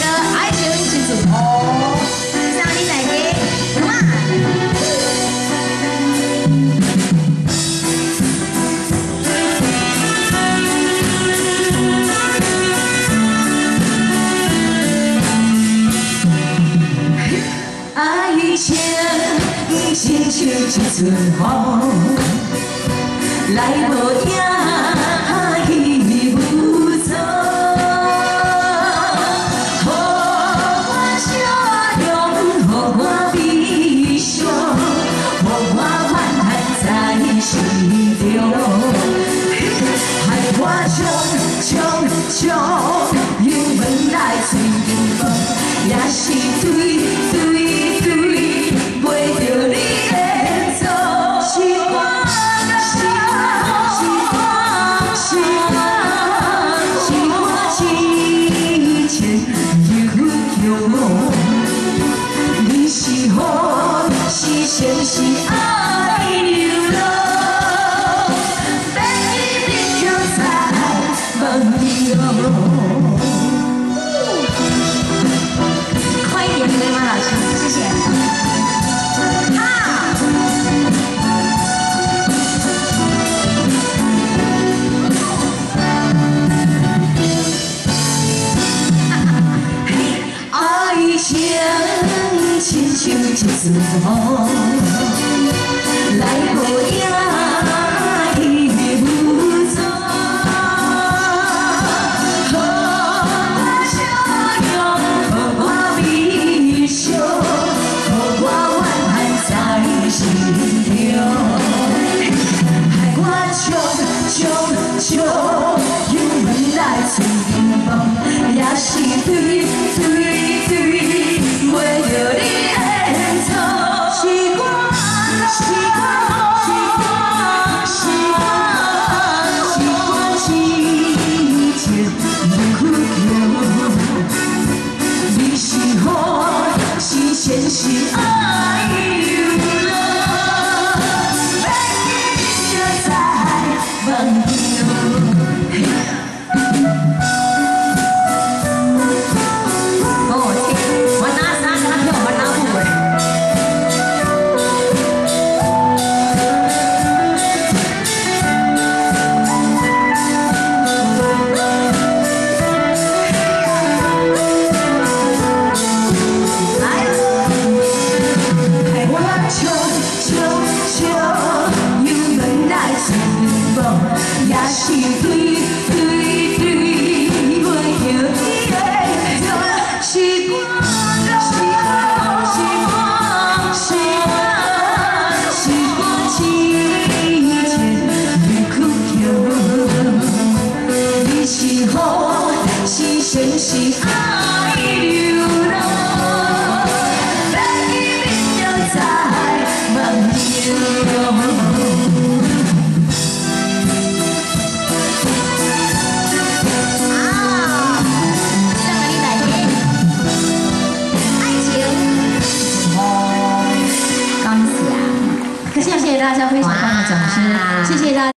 爱情是自由。上你来听，什么？爱情亲像一阵风，来无影。 有门来吹迎风，也是对对对，袂着你的错。是我是我之前有梦，你是好是善是爱流浪，别去就在梦里哦。 谢谢。爱情亲像一阵风，来无影去无踪。予我笑容，予我微笑。 心中，害我唱有门来吹迎风，也是对袂着你的错。是我之前有你是好是善是爱。 也是对，袂着你的错，是我之前委屈着，你是好是善是爱流浪，别去面就在梦中。 谢谢大家非常棒的掌声，谢谢大家。